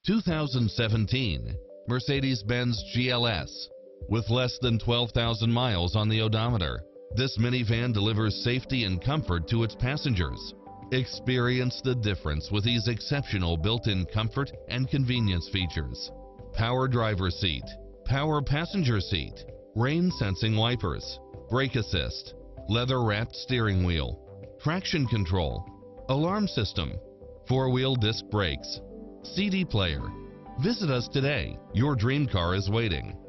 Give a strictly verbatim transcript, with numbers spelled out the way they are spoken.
two thousand seventeen Mercedes-Benz G L S. With less than twelve thousand miles on the odometer, this minivan delivers safety and comfort to its passengers. Experience the difference with these exceptional built-in comfort and convenience features. Power driver seat, power passenger seat, rain-sensing wipers, brake assist, leather-wrapped steering wheel, traction control, alarm system, four-wheel disc brakes, C D player. Visit us today. Your dream car is waiting.